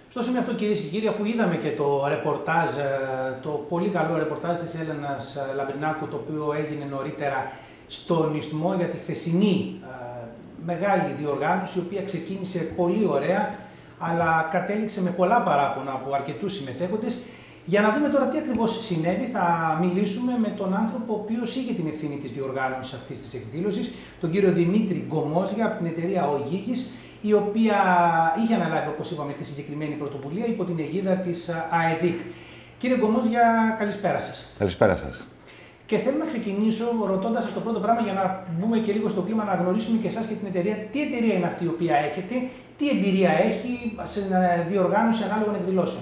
Στο σημείο αυτό, κυρίες και κύριοι, αφού είδαμε και το ρεπορτάζ, το πολύ καλό ρεπορτάζ της Έλενας Λαμπρινάκου, το οποίο έγινε νωρίτερα στον Ισθμό για τη χθεσινή μεγάλη διοργάνωση, η οποία ξεκίνησε πολύ ωραία, αλλά κατέληξε με πολλά παράπονα από αρκετούς συμμετέχοντες. Για να δούμε τώρα τι ακριβώς συνέβη, θα μιλήσουμε με τον άνθρωπο ο οποίος είχε την ευθύνη της διοργάνωσης αυτής της εκδήλωσης, τον κύριο Δημήτρη Γκομόζια από την εταιρεία Ογίγης, η οποία είχε αναλάβει, όπως είπαμε, τη συγκεκριμένη πρωτοβουλία υπό την αιγίδα της ΑΕΔΙΚ. Κύριε Γκομόζια, καλησπέρα σας. Καλησπέρα σας. Και θέλω να ξεκινήσω ρωτώντας σας το πρώτο πράγμα, για να μπούμε και λίγο στο κλίμα, να γνωρίσουμε και εσάς και την εταιρεία. Τι εταιρεία είναι αυτή η οποία έχετε, τι εμπειρία έχει σε διοργάνωση ανάλογων εκδηλώσεων?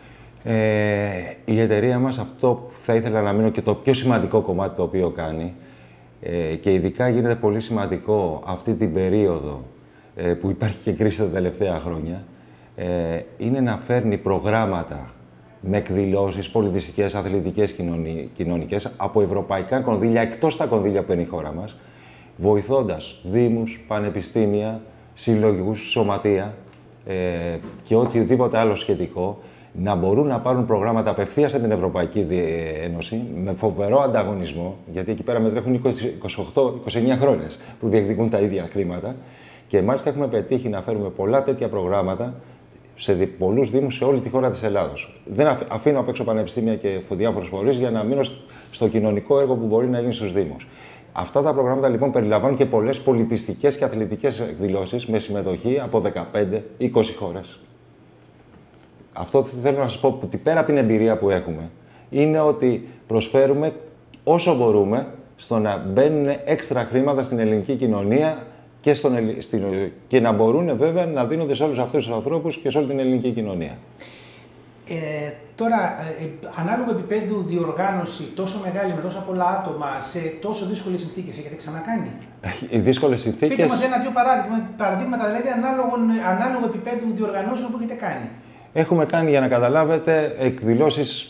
Η εταιρεία μας, αυτό που θα ήθελα να μείνω και το πιο σημαντικό κομμάτι το οποίο κάνει, και ειδικά γίνεται πολύ σημαντικό αυτή την περίοδο που υπάρχει και κρίση τα τελευταία χρόνια, είναι να φέρνει προγράμματα με εκδηλώσεις πολιτιστικές, αθλητικές, κοινωνικές, από ευρωπαϊκά κονδύλια, εκτός τα κονδύλια που είναι η χώρα μας, βοηθώντας δήμους, πανεπιστήμια, συλλογικούς, σωματεία και οτιδήποτε άλλο σχετικό, να μπορούν να πάρουν προγράμματα απευθείας από την Ευρωπαϊκή Ένωση, με φοβερό ανταγωνισμό, γιατί εκεί πέρα μετρέχουν 28-29 χρόνες που διεκδικούν τα ίδια χρήματα, και μάλιστα έχουμε πετύχει να φέρουμε πολλά τέτοια προγράμματα σε πολλούς δήμους σε όλη τη χώρα της Ελλάδος. Δεν αφήνω απ' έξω πανεπιστήμια και διάφορους φορείς για να μείνω στο κοινωνικό έργο που μπορεί να γίνει στους δήμους. Αυτά τα προγράμματα λοιπόν περιλαμβάνουν και πολλές πολιτιστικές και αθλητικές εκδηλώσεις με συμμετοχή από 15-20 χώρες. Αυτό θέλω να σας πω, ότι πέρα από την εμπειρία που έχουμε, είναι ότι προσφέρουμε όσο μπορούμε στο να μπαίνουν έξτρα χρήματα στην ελληνική κοινωνία και να μπορούν βέβαια να δίνονται σε όλους αυτούς τους ανθρώπους και σε όλη την ελληνική κοινωνία. Τώρα, ανάλογο επίπεδου διοργάνωση τόσο μεγάλη με τόσα πολλά άτομα σε τόσο δύσκολες συνθήκες, έχετε ξανακάνει? Οι δύσκολες συνθήκες... Πείτε μας ένα-δύο παραδείγματα, δηλαδή ανάλογο επίπεδου διοργανώσεων που έχετε κάνει. Έχουμε κάνει, για να καταλάβετε, εκδηλώσεις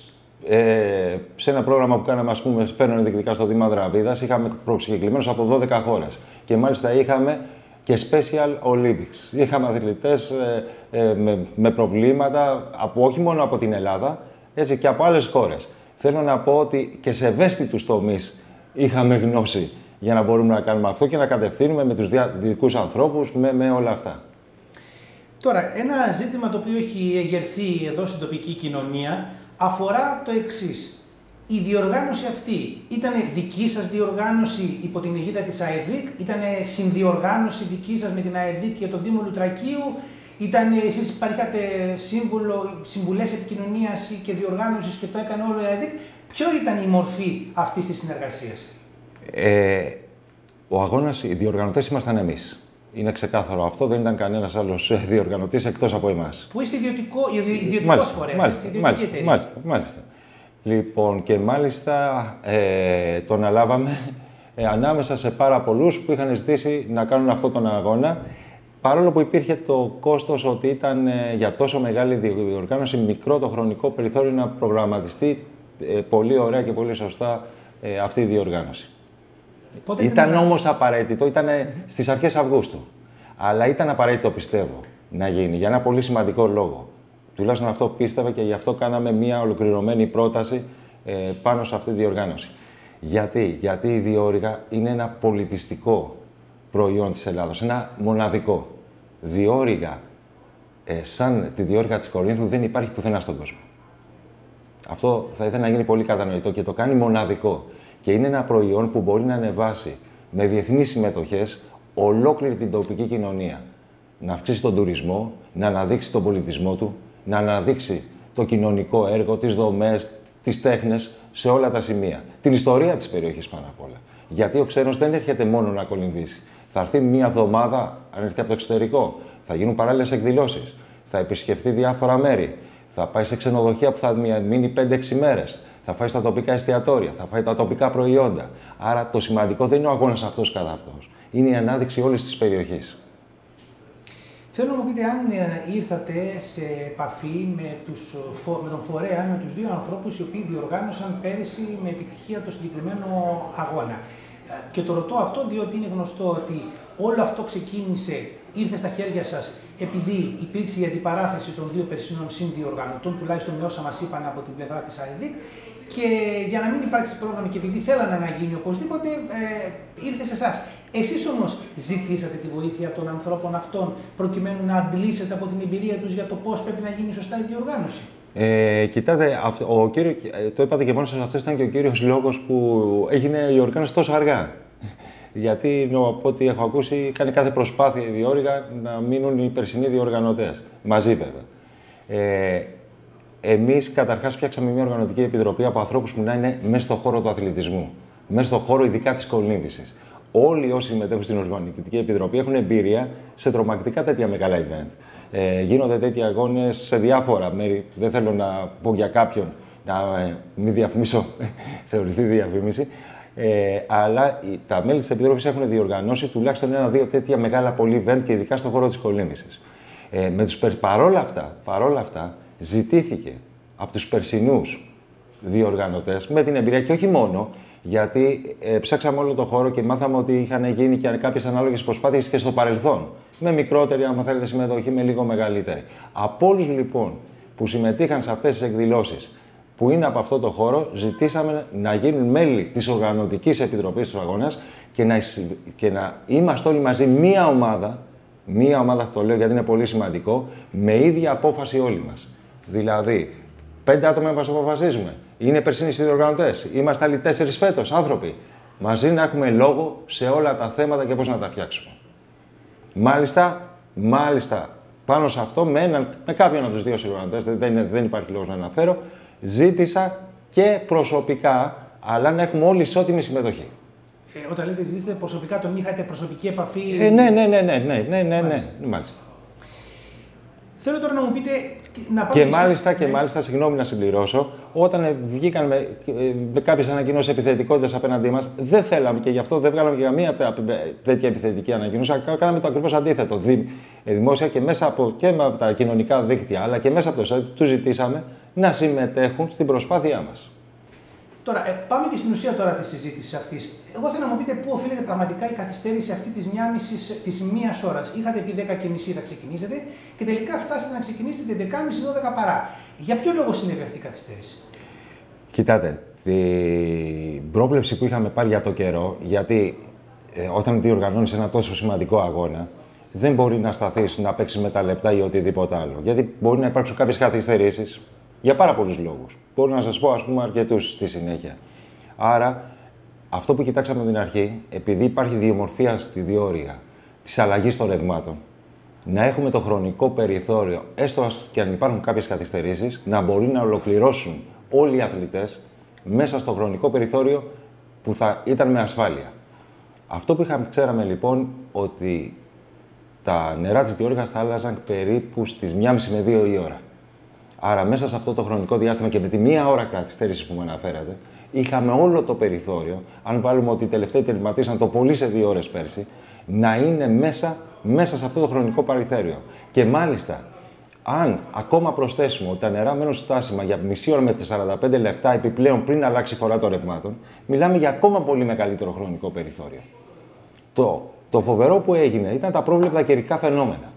σε ένα πρόγραμμα που κάναμε, ας πούμε, φέρνω ενδεικτικά στο Δήμα Δραβίδας, είχαμε προσκεκλημένους από 12 χώρες. Και μάλιστα είχαμε και Special Olympics. Είχαμε αθλητές με προβλήματα, όχι μόνο από την Ελλάδα, έτσι και από άλλες χώρες. Θέλω να πω ότι και σε ευαίσθητους τομείς είχαμε γνώση για να μπορούμε να κάνουμε αυτό και να κατευθύνουμε με τους δικούς ανθρώπους, με όλα αυτά. Τώρα, ένα ζήτημα το οποίο έχει εγερθεί εδώ στην τοπική κοινωνία αφορά το εξής. Η διοργάνωση αυτή ήταν δική σας διοργάνωση υπό την αιγίδα της ΑΕΔΙΚ, ήταν συνδιοργάνωση δική σας με την ΑΕΔΙΚ για το Δήμο Λουτρακίου, εσείς παρήχατε συμβουλές επικοινωνίας και διοργάνωσης και το έκανε όλο η ΑΕΔΙΚ. Ποιο ήταν η μορφή αυτής της συνεργασίας? Ο αγώνας, οι διοργανωτές ήμασταν εμείς. Είναι ξεκάθαρο αυτό, δεν ήταν κανένας άλλος διοργανωτής εκτός από εμάς. Που είστε ιδιωτικός φορέας, ιδιωτική εταιρεία. Μάλιστα. Λοιπόν, και μάλιστα τον αλάβαμε ανάμεσα σε πάρα πολλούς που είχαν ζητήσει να κάνουν αυτόν τον αγώνα, παρόλο που υπήρχε το κόστος ότι ήταν για τόσο μεγάλη διοργάνωση μικρό το χρονικό περιθώριο να προγραμματιστεί πολύ ωραία και πολύ σωστά αυτή η διοργάνωση. Ήταν όμως απαραίτητο, ήταν στις αρχές Αυγούστου, αλλά ήταν απαραίτητο, πιστεύω, να γίνει για ένα πολύ σημαντικό λόγο. Τουλάχιστον αυτό πίστευα και γι' αυτό κάναμε μια ολοκληρωμένη πρόταση πάνω σε αυτή τη διοργάνωση. Γιατί η διόρυγα είναι ένα πολιτιστικό προϊόν της Ελλάδος, ένα μοναδικό. Διόρυγα, σαν τη διόρυγα της Κορίνθου, δεν υπάρχει πουθενά στον κόσμο. Αυτό θα ήθελα να γίνει πολύ κατανοητό και το κάνει μοναδικό. Και είναι ένα προϊόν που μπορεί να ανεβάσει με διεθνείς συμμετοχές ολόκληρη την τοπική κοινωνία. Να αυξήσει τον τουρισμό, να αναδείξει τον πολιτισμό του, να αναδείξει το κοινωνικό έργο, τις δομές, τις τέχνες σε όλα τα σημεία. Την ιστορία της περιοχής πάνω απ' όλα. Γιατί ο ξένος δεν έρχεται μόνο να κολυμβήσει. Θα έρθει μία εβδομάδα, αν έρθει από το εξωτερικό, θα γίνουν παράλληλες εκδηλώσεις, θα επισκεφτεί διάφορα μέρη, θα πάει σε ξενοδοχεία που θα μείνει 5-6 μέρες, θα φάει στα τοπικά εστιατόρια, θα φάει τα τοπικά προϊόντα. Άρα το σημαντικό δεν είναι ο αγώνας αυτός καθ' αυτός. Είναι η ανάδειξη όλης της περιοχής. Θέλω να μου πείτε αν ήρθατε σε επαφή με τον φορέα, με τους δύο ανθρώπους οι οποίοι διοργάνωσαν πέρυσι με επιτυχία το συγκεκριμένο αγώνα. Και το ρωτώ αυτό διότι είναι γνωστό ότι όλο αυτό ξεκίνησε ήρθε στα χέρια σας επειδή υπήρξε η αντιπαράθεση των δύο περσινών συνδιοργανωτών, τουλάχιστον με όσα μας είπαν από την πλευρά της ΑΕΔΙΚ, και για να μην υπάρξει πρόγραμμα και επειδή θέλανε να γίνει οπωσδήποτε, ήρθε σε εσάς. Εσείς όμως ζητήσατε τη βοήθεια των ανθρώπων αυτών προκειμένου να αντλήσετε από την εμπειρία τους για το πώς πρέπει να γίνει σωστά η διοργάνωση. Κοιτάτε, το είπατε και μόνος σας, αυτός ήταν και ο κύριος λόγος που έγινε η οργάνωση τόσο αργά. Γιατί, από ό,τι έχω ακούσει, κάνει κάθε προσπάθεια η διόρυγα να μείνουν οι περσινοί διοργανωτές. Μαζί, βέβαια. Εμείς, καταρχάς, φτιάξαμε μια οργανωτική επιτροπή από ανθρώπους που να είναι μέσα στον χώρο του αθλητισμού. Μέσα στον χώρο, ειδικά της κολύμβησης. Όλοι όσοι συμμετέχουν στην οργανωτική επιτροπή έχουν εμπειρία σε τρομακτικά τέτοια μεγάλα event. Γίνονται τέτοιοι αγώνες σε διάφορα μέρη. Δεν θέλω να πω για κάποιον, να μην διαφημίσω, θεωρηθεί διαφήμιση. Αλλά τα μέλη της Επιτροπής έχουν διοργανώσει τουλάχιστον 1-2 τέτοια μεγάλα πολύ event και ειδικά στον χώρο της κολύμβησης. Παρόλα αυτά, ζητήθηκε από τους περσινούς διοργανωτές με την εμπειρία και όχι μόνο, γιατί ψάξαμε όλο το χώρο και μάθαμε ότι είχαν γίνει και κάποιες ανάλογες προσπάθειες και στο παρελθόν. Με μικρότερη, αν θέλετε, συμμετοχή, με λίγο μεγαλύτερη. Από όλους λοιπόν που συμμετείχαν σε αυτές τις εκδηλώσεις, που είναι από αυτό το χώρο, ζητήσαμε να γίνουν μέλη της Οργανωτικής Επιτροπής του Αγώνας και να είμαστε όλοι μαζί μία ομάδα, το λέω γιατί είναι πολύ σημαντικό, με ίδια απόφαση όλοι μας. Δηλαδή, 5 άτομα μας αποφασίζουμε. Είναι περσίνοι συνδιοργανωτές. Είμαστε άλλοι 4 φέτος άνθρωποι. Μαζί να έχουμε λόγο σε όλα τα θέματα και πώς να τα φτιάξουμε. Μάλιστα, πάνω σε αυτό, με κάποιον από τους δύο συνδιοργανωτές, δεν υπάρχει λόγος να αναφέρω, ζήτησα και προσωπικά, αλλά να έχουμε όλοι ισότιμη συμμετοχή. Όταν λέτε ζητήσετε προσωπικά, τον είχατε προσωπική επαφή? Ναι, μάλιστα. Θέλω τώρα να μου πείτε... μάλιστα, συγγνώμη να συμπληρώσω, όταν βγήκαν με κάποιες ανακοινώσεις επιθετικότητας απέναντί μας, δεν θέλαμε και γι' αυτό δεν βγάλαμε και καμία τέτοια επιθετική ανακοίνωση. Κάναμε το ακριβώς αντίθετο. Δημόσια και μέσα από τα κοινωνικά δίκτυα, αλλά και μέσα από το site, τους ζητήσαμε να συμμετέχουν στην προσπάθειά μας. Τώρα, πάμε και στην ουσία τώρα της συζήτησης αυτής. Εγώ θέλω να μου πείτε πού οφείλεται πραγματικά η καθυστέρηση αυτή της μίας ώρας. Είχατε πει 10:30 θα ξεκινήσετε και τελικά φτάσατε να ξεκινήσετε 11:30-12 παρά. Για ποιο λόγο συνέβη αυτή η καθυστέρηση? Κοιτάτε, την πρόβλεψη που είχαμε πάρει για το καιρό, γιατί όταν διοργανώνεις ένα τόσο σημαντικό αγώνα, δεν μπορεί να σταθείς να παίξεις με τα λεπτά ή οτιδήποτε άλλο. Γιατί μπορεί να υπάρξουν κάποιες καθυστερήσεις για πάρα πολλούς λόγους. Μπορώ να σας πω, ας πούμε, αρκετούς στη συνέχεια. Άρα, αυτό που κοιτάξαμε από την αρχή, επειδή υπάρχει διομορφία στη διόρυγα της αλλαγής των ρευμάτων, να έχουμε το χρονικό περιθώριο, έστω και αν υπάρχουν κάποιες καθυστερήσεις, να μπορεί να ολοκληρώσουν όλοι οι αθλητές μέσα στο χρονικό περιθώριο που θα ήταν με ασφάλεια. Αυτό που ξέραμε λοιπόν, ότι τα νερά της διόρυγας θα άλλαζαν περίπου στις 1,5 με 2 η ώρα. Άρα, μέσα σε αυτό το χρονικό διάστημα και με τη 1 ώρα καθυστέρηση που μου αναφέρατε, είχαμε όλο το περιθώριο, αν βάλουμε ότι οι τελευταίοι τερματίσαν το πολύ σε 2 ώρες πέρσι, να είναι μέσα σε αυτό το χρονικό περιθώριο. Και μάλιστα, αν ακόμα προσθέσουμε ότι τα νερά μένουν στάσιμα για μισή ώρα με 45 λεπτά επιπλέον πριν αλλάξει η φορά των ρευμάτων, μιλάμε για ακόμα πολύ μεγαλύτερο χρονικό περιθώριο. Το φοβερό που έγινε ήταν τα πρόβλεπτα καιρικά φαινόμενα.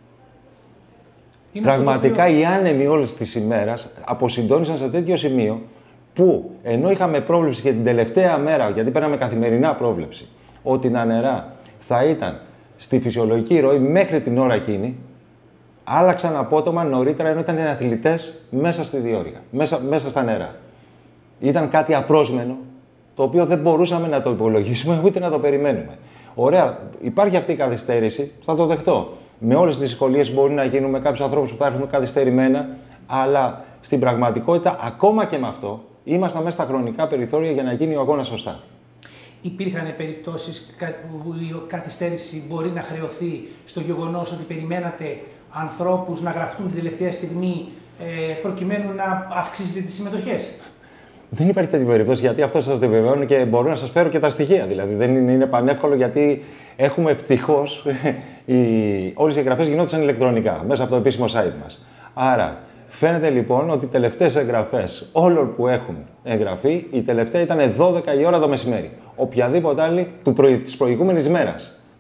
Πραγματικά οι άνεμοι όλης της ημέρας αποσυντόνισαν σε τέτοιο σημείο που ενώ είχαμε πρόβλεψη και την τελευταία μέρα, γιατί παίρναμε καθημερινά πρόβλεψη, ότι τα νερά θα ήταν στη φυσιολογική ροή μέχρι την ώρα εκείνη, άλλαξαν απότομα νωρίτερα ενώ ήταν οι αθλητές μέσα στη διόρυγα, μέσα στα νερά. Ήταν κάτι απρόσμενο, το οποίο δεν μπορούσαμε να το υπολογίσουμε ούτε να το περιμένουμε. Ωραία, υπάρχει αυτή η καθυστέρηση, θα το δεχτώ. Με όλες τις δυσκολίες που μπορεί να γίνουν με κάποιους ανθρώπους που θα έρθουν καθυστερημένα, αλλά στην πραγματικότητα, ακόμα και με αυτό, ήμασταν μέσα στα χρονικά περιθώρια για να γίνει ο αγώνας σωστά. Υπήρχαν περιπτώσεις που η καθυστέρηση μπορεί να χρεωθεί στο γεγονός ότι περιμένατε ανθρώπους να γραφτούν την τελευταία στιγμή προκειμένου να αυξήσετε τις συμμετοχές? Δεν υπάρχει τέτοια περίπτωση, γιατί αυτό σας διαβεβαιώνει και μπορώ να σας φέρω και τα στοιχεία. Δηλαδή, δεν είναι πανεύκολο, γιατί έχουμε ευτυχώς όλες οι εγγραφές γινόντουσαν ηλεκτρονικά μέσα από το επίσημο site μας. Άρα, φαίνεται λοιπόν ότι οι τελευταίες εγγραφές όλων που έχουν εγγραφεί, η τελευταία ήταν 12 η ώρα το μεσημέρι. Οποιαδήποτε άλλη της προηγούμενης μέρας.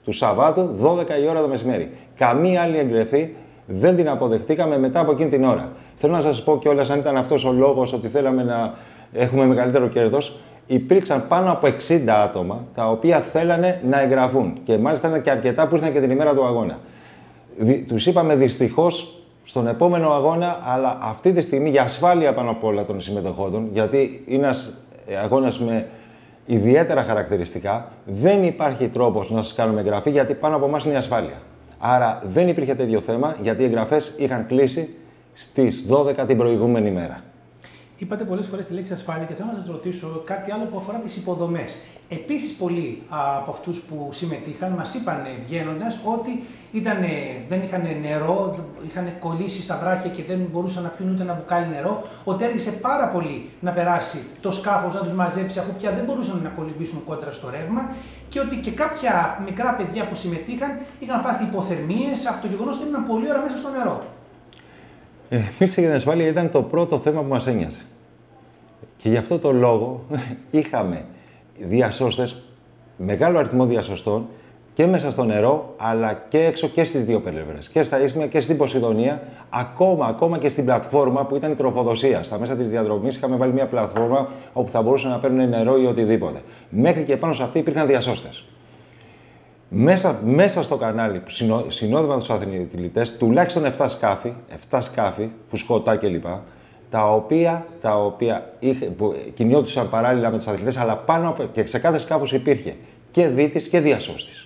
του Σαββάτου, 12 η ώρα το μεσημέρι. Καμία άλλη εγγραφή δεν την αποδεχτήκαμε μετά από εκείνη την ώρα. Θέλω να σας πω κιόλας, αν ήταν αυτός ο λόγος ότι θέλαμε να έχουμε μεγαλύτερο κέρδος, υπήρξαν πάνω από 60 άτομα τα οποία θέλανε να εγγραφούν. Και μάλιστα ήταν και αρκετά που ήρθαν και την ημέρα του αγώνα. Τους είπαμε δυστυχώς στον επόμενο αγώνα, αλλά αυτή τη στιγμή για ασφάλεια πάνω απ' όλα των συμμετεχόντων, γιατί είναι ένας αγώνας με ιδιαίτερα χαρακτηριστικά, δεν υπάρχει τρόπος να σας κάνουμε εγγραφή, γιατί πάνω από εμάς είναι η ασφάλεια. Άρα δεν υπήρχε τέτοιο θέμα, γιατί οι εγγραφές είχαν κλείσει στις 12 την προηγούμενη μέρα. Είπατε πολλές φορές τη λέξη ασφάλεια και θέλω να σας ρωτήσω κάτι άλλο που αφορά τις υποδομές. Επίσης, πολλοί από αυτούς που συμμετείχαν μας είπαν βγαίνοντας ότι δεν είχαν νερό, είχαν κολλήσει στα βράχια και δεν μπορούσαν να πιούν ούτε ένα μπουκάλι νερό, ότι έργησε πάρα πολύ να περάσει το σκάφος, να τους μαζέψει, αφού πια δεν μπορούσαν να κολυμπήσουν κόντρα στο ρεύμα, και ότι και κάποια μικρά παιδιά που συμμετείχαν είχαν πάθει υποθερμίες από το γεγονός ότι ήμουν πολλή ώρα μέσα στο νερό. Μίλησε για την ασφάλεια, ήταν το πρώτο θέμα που μας ένοιαζε. Και γι' αυτό το λόγο είχαμε διασώστες, μεγάλο αριθμό διασωστών και μέσα στο νερό, αλλά και έξω και στις δύο πλευρές. Και στα Ίσθμια και στην Ποσειδονία, ακόμα και στην πλατφόρμα που ήταν η τροφοδοσία. Στα μέσα της διαδρομής είχαμε βάλει μια πλατφόρμα όπου θα μπορούσαν να παίρνουν νερό ή οτιδήποτε. Μέχρι και πάνω σε αυτή υπήρχαν διασώστες. Μέσα στο κανάλι που συνόδευαν τους αθλητές, τουλάχιστον 7 σκάφη, φουσκωτά κλπ. Τα οποία κινιόντουσαν παράλληλα με τους αθλητές, αλλά πάνω και σε κάθε σκάφος υπήρχε και δίτης και διασώστης.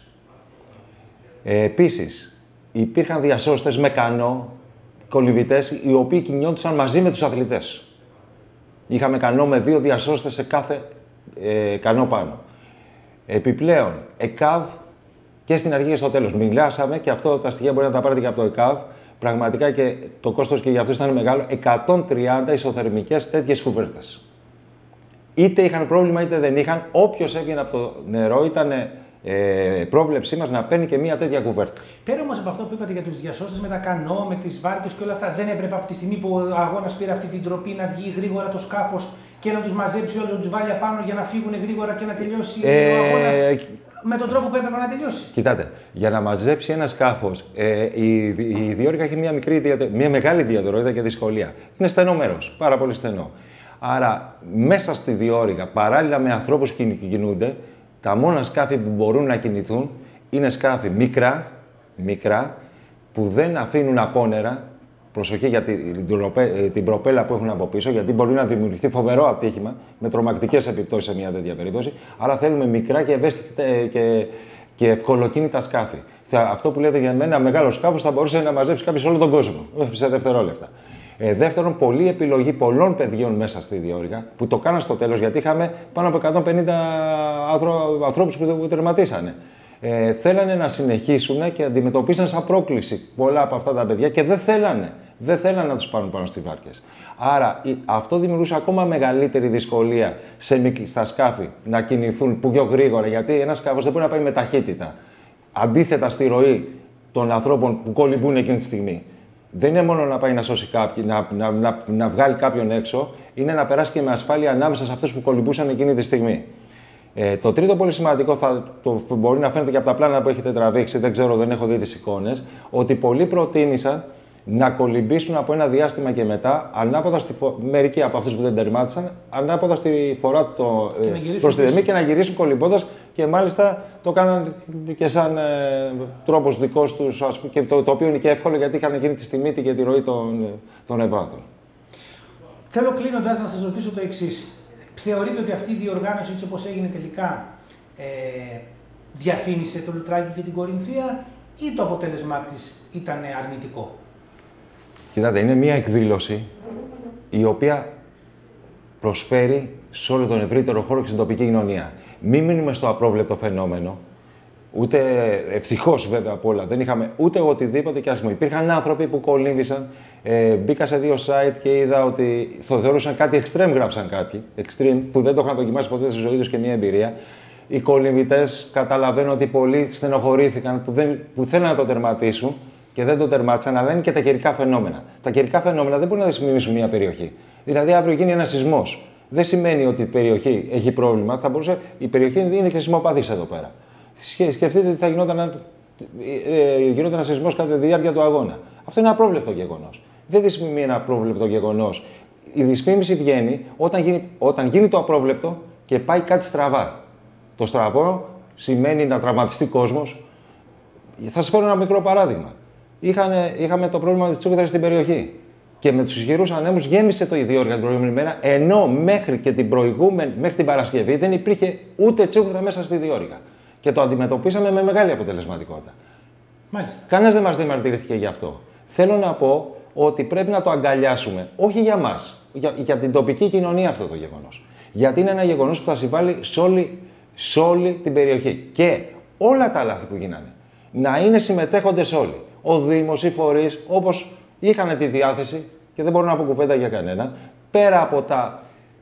Επίσης, υπήρχαν διασώστες με κανό, κολυμβητές, οι οποίοι κινιόντουσαν μαζί με τους αθλητές. Είχαμε κανό με 2 διασώστες σε κάθε κανό πάνω. Επιπλέον, ΕΚΑΒ και στην αρχή και στο τέλος. Μιλάσαμε, και αυτό τα στοιχεία μπορεί να τα πάρετε και από το ΕΚΑΒ, πραγματικά και το κόστος και για αυτούς ήταν μεγάλο, 130 ισοθερμικές τέτοιες κουβέρτες. Είτε είχαν πρόβλημα είτε δεν είχαν, όποιος έβγαινε από το νερό ήταν πρόβλεψή μας να παίρνει και μία τέτοια κουβέρτα. Πέρα όμως από αυτό που είπατε για τους διασώστες με τα κανό, με τις βάρκες και όλα αυτά, δεν έπρεπε από τη στιγμή που ο αγώνας πήρε αυτή την τροπή να βγει γρήγορα το σκάφος και να τους μαζέψει όλους, να τους βάλει απάνω για να φύγουν γρήγορα και να τελειώσει ο αγώνας με τον τρόπο που έπρεπε να τελειώσει? Κοιτάτε, για να μαζέψει ένα σκάφος, η διόρυγα έχει μια μεγάλη ιδιαιτερότητα και δυσκολία. Είναι στενό μέρος, πάρα πολύ στενό. Άρα, μέσα στη διόρυγα, παράλληλα με ανθρώπους που κινούνται, τα μόνα σκάφη που μπορούν να κινηθούν είναι σκάφη μικρά, που δεν αφήνουν απόνερα. Προσοχή για την προπέλα που έχουν από πίσω, γιατί μπορεί να δημιουργηθεί φοβερό ατύχημα με τρομακτικές επιπτώσεις σε μια τέτοια περίπτωση. Άρα θέλουμε μικρά και ευαίσθητα και ευκολοκίνητα σκάφη. Αυτό που λέτε για μένα, μεγάλο σκάφος θα μπορούσε να μαζέψει κάποιος όλο τον κόσμο σε δευτερόλεπτα. Δεύτερον, πολλή επιλογή πολλών παιδιών μέσα στη διόρυγα που το κάναν στο τέλος, γιατί είχαμε πάνω από 150 ανθρώπους που τερματίσανε. Θέλανε να συνεχίσουν και αντιμετωπίσαν σαν πρόκληση πολλά από αυτά τα παιδιά και δεν θέλανε να τους πάρουν πάνω στις βάρκες. Άρα αυτό δημιουργούσε ακόμα μεγαλύτερη δυσκολία στα σκάφη να κινηθούν πιο γρήγορα, γιατί ένα σκάφος δεν μπορεί να πάει με ταχύτητα. Αντίθετα στη ροή των ανθρώπων που κολυμπούν εκείνη τη στιγμή. Δεν είναι μόνο να πάει να σώσει κάποιον, να βγάλει κάποιον έξω, είναι να περάσει και με ασφάλεια ανάμεσα σε αυτούς που κολυμπούσαν εκείνη τη στιγμή. Το τρίτο πολύ σημαντικό, μπορεί να φαίνεται και από τα πλάνα που έχετε τραβήξει, δεν ξέρω, δεν έχω δει τις εικόνες, ότι πολλοί προτίμησαν να κολυμπήσουν από ένα διάστημα και μετά, μερικοί από αυτούς που δεν τερμάτισαν, ανάποδα στη φορά προς τη δεμή και να γυρίσουν κολυμπώντας, και μάλιστα το κάναν και σαν τρόπος δικός τους, και το οποίο είναι και εύκολο, γιατί είχαν γίνει τη μύτη και τη ροή των ευάτων. Θέλω κλείνοντας να σας ρωτήσω το εξής. Θεωρείτε ότι αυτή η διοργάνωση, έτσι όπως έγινε τελικά, διαφήμισε το Λουτράκι και την Κορινθία, ή το αποτέλεσμά της ήταν αρνητικό? Κοιτάτε, είναι μια εκδήλωση η οποία προσφέρει σε όλο τον ευρύτερο χώρο και στην τοπική κοινωνία. Μην μείνουμε στο απρόβλεπτο φαινόμενο, ούτε ευτυχώς βέβαια απ' όλα, δεν είχαμε ούτε οτιδήποτε και άσχημο. Υπήρχαν άνθρωποι που κολύμβησαν, μπήκα σε 2 site και είδα ότι το θεωρούσαν κάτι extreme, γράψαν κάποιοι, extreme, που δεν το είχαν δοκιμάσει ποτέ στη ζωή τους και μια εμπειρία. Οι κολυμβητές, καταλαβαίνω ότι πολλοί στενοχωρήθηκαν που θέλουν να το τερματίσουν και δεν το τερμάτισαν, αλλά είναι και τα καιρικά φαινόμενα. Τα καιρικά φαινόμενα δεν μπορούν να δυσμηνήσουν μια περιοχή. Δηλαδή, αύριο γίνει ένας σεισμός. Δεν σημαίνει ότι η περιοχή έχει πρόβλημα. Η περιοχή είναι και σεισμοπαθής εδώ πέρα. Σκεφτείτε ότι θα γινόταν ένα σεισμός κατά τη διάρκεια του αγώνα. Αυτό είναι απρόβλεπτο γεγονός. Δεν δυσφημεί ένα απρόβλεπτο γεγονός. Η δυσφήμιση βγαίνει όταν γίνει το απρόβλεπτο και πάει κάτι στραβά. Το στραβό σημαίνει να τραυματιστεί κόσμος. Θα σας φέρω ένα μικρό παράδειγμα. Είχαμε το πρόβλημα της τσούκδρας στην περιοχή. Και με τους ισχυρούς ανέμους γέμισε το Ιδιόρυγα την προηγούμενη μέρα, ενώ μέχρι την Παρασκευή δεν υπήρχε ούτε τσούκδρα μέσα στη Ιδιόρυγα. Και το αντιμετωπίσαμε με μεγάλη αποτελεσματικότητα. Μάλιστα. Κανένας δεν μας διαμαρτυρήθηκε γι' αυτό. Θέλω να πω ότι πρέπει να το αγκαλιάσουμε, όχι για μας, για την τοπική κοινωνία αυτό το γεγονός. Γιατί είναι ένα γεγονός που θα συμβάλλει σε όλη την περιοχή. Και όλα τα λάθη που γίνανε, να είναι συμμετέχοντες όλοι. Ο Δήμος, οι φορείς, όπως είχαν τη διάθεση, και δεν μπορώ να πω κουβέντα για κανένα, πέρα από τα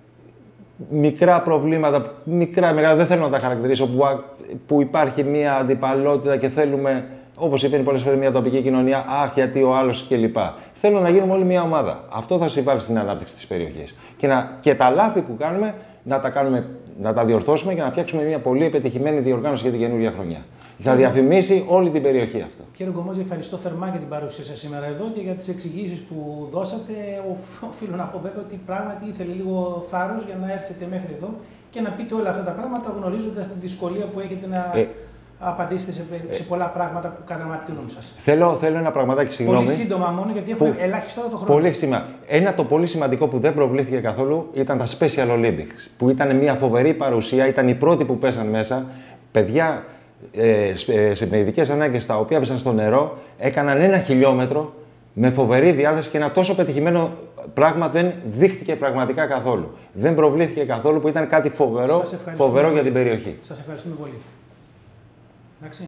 μικρά προβλήματα, μεγάλα, δεν θέλω να τα χαρακτηρίσω, που υπάρχει μια αντιπαλότητα και θέλουμε, όπως συμβαίνει πολλές φορές, μια τοπική κοινωνία, αχ, γιατί ο άλλος κλπ. Θέλω να γίνουμε όλοι μια ομάδα. Αυτό θα συμβάλλει στην ανάπτυξη της περιοχής. Και τα λάθη που κάνουμε να τα διορθώσουμε και να φτιάξουμε μια πολύ επιτυχημένη διοργάνωση για την καινούργια χρονιά. Θα διαφημίσει όλη την περιοχή αυτό. Κύριε Γκομόζη, ευχαριστώ θερμά για την παρουσία σας σήμερα εδώ και για τις εξηγήσεις που δώσατε. Οφείλω να πω βέβαια ότι πράγματι ήθελε λίγο θάρρος για να έρθετε μέχρι εδώ και να πείτε όλα αυτά τα πράγματα, γνωρίζοντας τη δυσκολία που έχετε να απαντήσετε σε πολλά πράγματα που καταμαρτύρουν σας. Θέλω ένα πραγματάκι, συγγνώμη. Πολύ σύντομα μόνο, γιατί έχουμε ελάχιστο χρόνο. Το πολύ σημαντικό που δεν προβλήθηκε καθόλου ήταν τα Special Olympics, που ήταν μια φοβερή παρουσία, ήταν οι πρώτοι που πέσαν μέσα. Παιδιά με ειδικές ανάγκες, τα οποία πέσαν στο νερό, έκαναν 1 χιλιόμετρο με φοβερή διάθεση και ένα τόσο πετυχημένο πράγμα δεν δείχτηκε πραγματικά καθόλου. Δεν προβλήθηκε καθόλου, που ήταν κάτι φοβερό για την περιοχή. Σας ευχαριστούμε πολύ. Εντάξει.